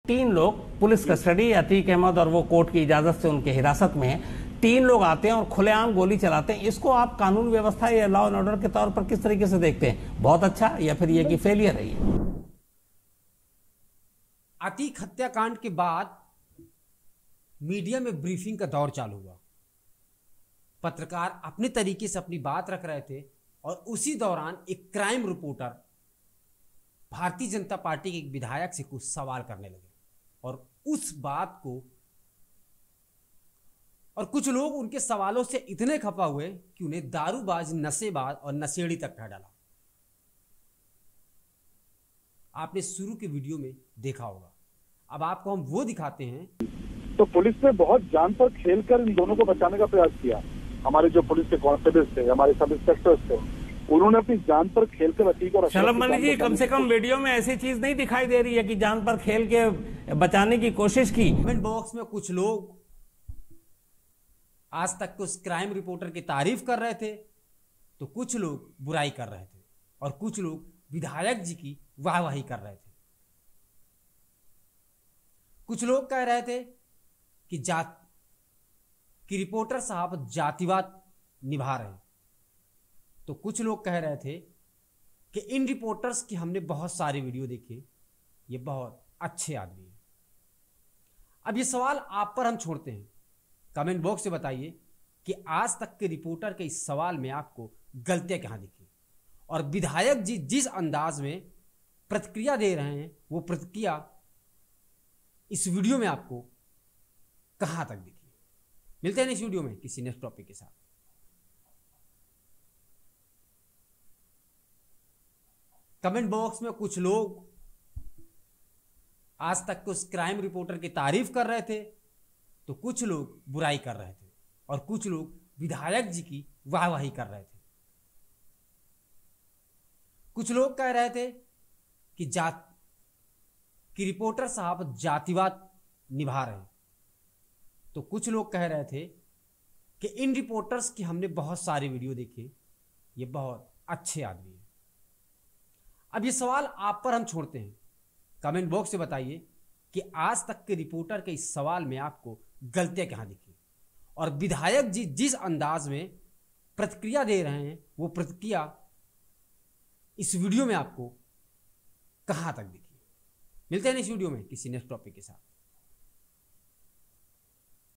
3 लोग police custody, Atiq Ahmad और वो कोर्ट की इजाजत से उनके हिरासत में हैं। 3 लोग आते हैं और खुलेआम गोली चलाते हैं। इसको आप कानून व्यवस्था या लॉ एंड ऑर्डर के तौर पर किस तरीके से देखते हैं? बहुत अच्छा या फिर ये कि फेलियर है ये? अतीक हत्याकांड के बाद मीडिया में ब्रीफिंग का दौर चालू हुआ। पत्रकार अपने तरीके से अपनी बात रख रहे थे और उसी दौरान एक crime reporter Bharatiya Janata party के एक विधायक से कुछ सवाल करने लगे और उस बात को और कुछ लोग उनके सवालों से इतने खफा हुए कि उन्हें दारूबाज, नशेबाज और नशेड़ी तक कह डाला। आपने शुरू के वीडियो में देखा होगा। अब आपको हम वो दिखाते हैं। तो पुलिस ने बहुत जान पर खेलकर इन दोनों को बचाने का प्रयास किया। हमारे जो पुलिस के कांस्टेबल्स थे, हमारे सब इंस्पेक्टर्स थे, उन्होंने अपनी जान पर खेलकर अतीक और शलभ मणि जी, कम से कम वीडियो में ऐसी चीज नहीं दिखाई दे रही है कि जान पर खेल के बचाने की कोशिश की। कमेंट बॉक्स में कुछ लोग आज तक उस क्राइम रिपोर्टर की तारीफ कर रहे थे, तो कुछ लोग बुराई कर रहे थे और कुछ लोग विधायक जी की वाहवाही कर रहे थे। कुछ लोग कह रहे थे कि रिपोर्टर साहब जातिवाद निभा रहे हैं, तो कुछ लोग कह रहे थे कि इन रिपोर्टर्स की हमने बहुत सारे वीडियो देखे, ये बहुत अच्छे आदमी हैं। अब ये सवाल आप पर हम छोड़ते हैं। कमेंट बॉक्स से बताइए कि आज तक के रिपोर्टर के इस सवाल में आपको गलतियां कहां दिखी और विधायक जी जिस अंदाज में प्रतिक्रिया दे रहे हैं, वो प्रतिक्रिया इस वीडियो में आपको कहां तक दिखी। मिलते हैं इस वीडियो में किसी नेक्स्ट टॉपिक के साथ। कमेंट बॉक्स में कुछ लोग आज तक उस क्राइम रिपोर्टर की तारीफ कर रहे थे, तो कुछ लोग बुराई कर रहे थे और कुछ लोग विधायक जी की वाहवाही कर रहे थे। कुछ लोग कह रहे थे कि रिपोर्टर साहब जातिवाद निभा रहे हैं, तो कुछ लोग कह रहे थे कि इन रिपोर्टर्स की हमने बहुत सारे वीडियो देखे, ये बहुत अच्छे आदमी हैं। अब ये सवाल आप पर हम छोड़ते हैं। कमेंट बॉक्स से बताइए कि आज तक के रिपोर्टर के इस सवाल में आपको गलतियां कहां दिखी और विधायक जी जिस अंदाज में प्रतिक्रिया दे रहे हैं, वो प्रतिक्रिया इस वीडियो में आपको कहां तक दिखी। मिलते हैं इस वीडियो में किसी नेक्स्ट टॉपिक के साथ।